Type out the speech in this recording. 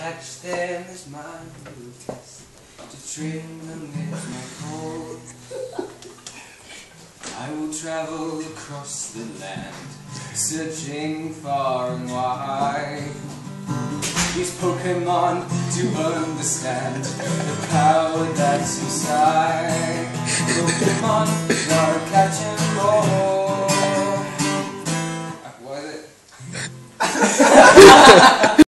catch them as my little test, to trim them with my cord. I will travel across the land, searching far and wide. These Pokemon to understand the power that's inside. Pokemon are catch and roll. What is it?